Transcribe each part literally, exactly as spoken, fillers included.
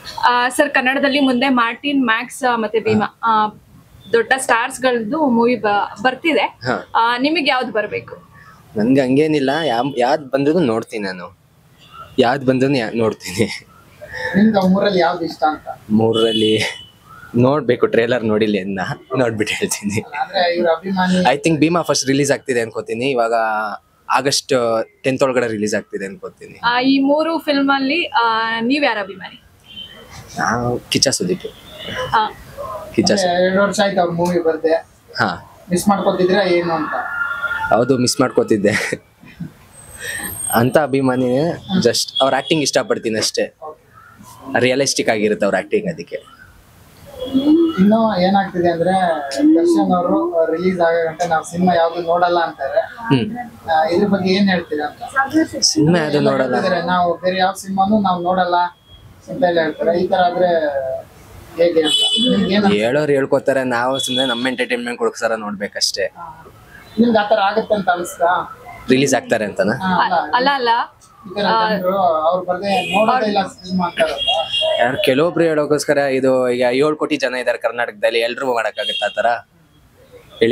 Sir ಕನ್ನಡದಲ್ಲಿ ಮುಂದೆ Martin Max ಮತ್ತೆ ಭೀಮಾ ದೊಡ್ಡ ಸ್ಟಾರ್ಸ್ ಗಳದ್ದು ಮೂವಿ ಬರ್ತಿದೆ, ನಿಮಗೆ ಯಾವ್ದು ಬರಬೇಕು? ನನ್ಗೆ ಹಂಗೇನಿಲ್ಲ, ಯಾವ್ದು ಬಂದ್ರು ನೋಡ್ತೀನಿ, ನಾನು ಯಾವ್ದು ಬಂದ್ರು ನೋಡ್ತೀನಿ. ಮೂರಲ್ಲಿ ನೋಡ್ಬೇಕು, ಟ್ರೇಲರ್ ನೋಡಿಲ್ಲ ಇನ್ನ, ನೋಡ್ಬಿಟ್ಟು ಹೇಳ್ತೀನಿ. I think Bheema first release ಆಗ್ತಿದೆ ಅನ್ಕೋತೀನಿ, ಇವಾಗ ಆಗಸ್ಟ್ ಟೆಂತ್ ಒಳಗಡೆ ರಿಲೀಸ್ ಆಗ್ತಿದೆ ಅನ್ಕೋತೀನಿ. ಈ ಮೂರು ಫಿಲ್ಮ್ ಅಲ್ಲಿ ನೀವ್ ಯಾರ ಅಭಿಮಾನಿ? ಕಿಚ್ಚ ಸುದೀಪ್. ಕಿಚ್ಚ ಎರಡು ವರ್ಷ ಆಯ್ತು ಅವ್ರ ಮೂವಿ ಬರ್ದೆ. ಹಾ, ಮಿಸ್ ಮಾಡ್ಕೊತಿದ್ರೆ ಏನು ಅಂತ? ಹೌದು, ಮಿಸ್ ಮಾಡ್ಕೋತಿದ್ದೆ ಅಂತ ಅಭಿಮಾನಿ. ಜಸ್ಟ್ ಅವ್ರ ಆಕ್ಟಿಂಗ್ ಇಷ್ಟಪಡ್ತೀನಿ ಅಷ್ಟೇ, ರಿಯಲಿಸ್ಟಿಕ್ ಆಗಿರುತ್ತೆ ಅವ್ರ ಆಕ್ಟಿಂಗ್. ಅದಕ್ಕೆ ಇನ್ನು ಏನಾಗ್ತಿದೆ ಅಂದ್ರೆ ದರ್ಶನ್ ಅವರು ರಿಲೀಸ್ ಆಗಂತ ನಾವು ಸಿನಿಮಾ ಯಾವ್ದು ನೋಡಲ್ಲ ಅಂತಾರೆ, ಇದ್ರ ಬಗ್ಗೆ ಏನ್ ಹೇಳ್ತೀರಾ ಅಂತ? ಸಿನಿಮಾ ಯಾವ್ದು ನೋಡಲ್ಲ, ನಾವು ಬೇರೆ ಯಾವ ಸಿನಿಮಾನು ನಾವು ನೋಡಲ್ಲ ಅಂತ ಹೇಳ್ತಾರೆ. ಈ ತರ ಆದ್ರೆ ಹೇಗೆ ಅಂತ ಹೇಳೋರು ಹೇಳ್ಕೊತಾರೆ, ನಾವು ಸುಮ್ಮನೆ ನಮ್ಮ ಎಂಟರ್ಟೈನ್ಮೆಂಟ್ ಕೊಡ್ಸಾರ ನೋಡ್ಬೇಕಷ್ಟೇ. ನಿಮ್ಗೆ ಆತರ ಆಗುತ್ತೆ ಅಂತ ಅನ್ಸ್ತಾ? ರಿಲೀಸ್ ಆಗ್ತಾರೆ ಅಂತನಾ? ಅಲ್ಲ ಅಲ್ಲ, ಯಾರು ಕೆಲವೊಬ್ರು ಹೇಳೋಕೋಸ್ಕರ ಇದು ಈಗ ಏಳು ಕೋಟಿ ಜನ ಇದಾರೆ ಕರ್ನಾಟಕದಲ್ಲಿ, ಎಲ್ರಿಗೂ ಮಾಡಕ್ಕಾಗತ್ತ ಆತರ ಹೇಳಿ?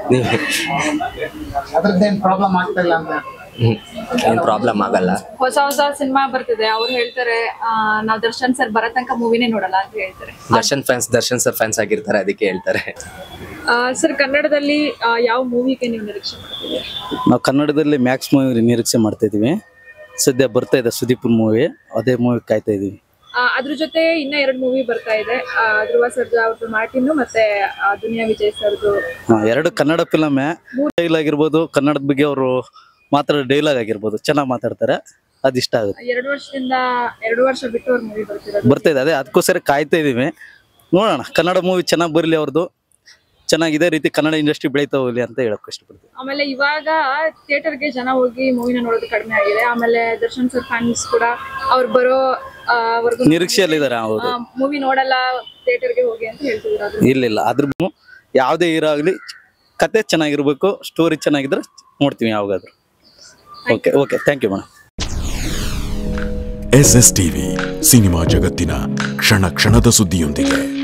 ಅದ್ರದ್ದೇನ್ ಪ್ರಾಬ್ಲಮ್ ಆಗ್ತಿಲ್ಲ ಅಂತ? ಹ್ಮ್, ಏನ್ ಪ್ರಾಬ್ಲಮ್ ಆಗಲ್ಲ. ಹೊಸ ಹೊಸ ಸಿನಿಮಾ ಬರ್ತಿದೆ, ಅವ್ರು ಹೇಳ್ತಾರೆ ನಾವ್ ದರ್ಶನ್ ಸರ್ ಬರೋ ತನಕ ಮೂವಿನೇ ನೋಡಲ್ಲ ಅಂತ ಹೇಳ್ತಾರೆ. Darshan fans Darshan sir fans ಆಗಿರ್ತಾರೆ, ಅದಕ್ಕೆ ಹೇಳ್ತಾರೆ. ಸರ್ ಕನ್ನಡದಲ್ಲಿ ಯಾವ ಮೂವಿಗೆ ನೀವು ನಿರೀಕ್ಷೆ ಮಾಡ್ತಿದ್ದೀರಿ? ನಾವು ಕನ್ನಡದಲ್ಲಿ ಮ್ಯಾಕ್ಸ್ ಮೂವಿ ನಿರೀಕ್ಷೆ ಮಾಡ್ತಾ ಇದೀವಿ. ಸದ್ಯ ಬರ್ತಾ ಇದೆ ಸುದೀಪ್ ಮೂವಿ, ಅದೇ ಮೂವಿ ಕಾಯ್ತಾ ಇದೀವಿ. ಅದ್ರ ಜೊತೆ ಇನ್ನ ಎರಡು ಮೂವಿ ಬರ್ತಾ ಇದೆ, ಧ್ರುವ ಸರ್ಜಾ ಅವ್ರದ್ದು ಮಾರ್ಟಿನ್ ಮತ್ತೆ ದುನಿಯಾ ವಿಜಯ್ ಸರ್ದು. ಎರಡು ಕನ್ನಡ ಫಿಲಮ್ ಡೈಲಾಗ್ ಆಗಿರ್ಬೋದು, ಕನ್ನಡದ ಬಗ್ಗೆ ಅವರು ಮಾತಾಡೋ ಡೈಲಾಗ್ ಆಗಿರ್ಬೋದು, ಚೆನ್ನಾಗಿ ಮಾತಾಡ್ತಾರೆ, ಅದು ಇಷ್ಟ ಆಗುತ್ತೆ. ಎರಡು ವರ್ಷದಿಂದ ಎರಡು ವರ್ಷ ಬಿಟ್ಟು ಅವ್ರ ಮೂವಿ ಬರ್ತಿರೋದು ಬರ್ತಾ ಇದೆ, ಅದೇ ಅದಕ್ಕೋಸ್ಕರ ಕಾಯ್ತಾ ಇದೀವಿ. ನೋಡೋಣ, ಕನ್ನಡ ಮೂವಿ ಚೆನ್ನಾಗಿ ಬರಲಿ, ಅವ್ರದ್ದು ಚೆನ್ನಾಗಿ ಇದೇ ರೀತಿ ಕನ್ನಡ ಇಂಡಸ್ಟ್ರಿ ಬೆಳೀತಾ ಹೋಗ್ಲಿ ಅಂತ ಹೇಳಕ್ ಇಷ್ಟಪಡ್ತೀವಿ. ಆಮೇಲೆ ಇವಾಗ ಥಿಯೇಟರ್ಗೆ ಜನ ಹೋಗಿ ಮೂವಿನ ನೋಡೋದು ಕಡಿಮೆ ಆಗಿದೆ. ಆಮೇಲೆ ದರ್ಶನ್ ಸರ್ ಫ್ಯಾನ್ಸ್ ಕೂಡ ಅವ್ರು ಬರೋ ನಿರೀಕ್ಷೆಯಲ್ಲಿ ಇದಾರೆ, ಹೌದು, ಮೂವಿ ನೋಡಲ್ಲ ಥಿಯೇಟರ್ಗೆ ಹೋಗಿ ಅಂತ ಹೇಳ್ತಿದ್ರು. ಇಲ್ಲ ಇಲ್ಲ, ಅದ್ರ ಯಾವುದೇ ಹೀರೋ ಆಗಲಿ ಕತೆ ಚೆನ್ನಾಗಿರ್ಬೇಕು, ಸ್ಟೋರಿ ಚೆನ್ನಾಗಿದ್ರೆ ನೋಡ್ತೀವಿ ಯಾವಾಗಾದ್ರೂ. Okay okay thank you madam. S S TV cinema ಜಗತ್ತಿನ ಕ್ಷಣ ಕ್ಷಣದ ಸುದ್ದಿಯೊಂದಿಗೆ.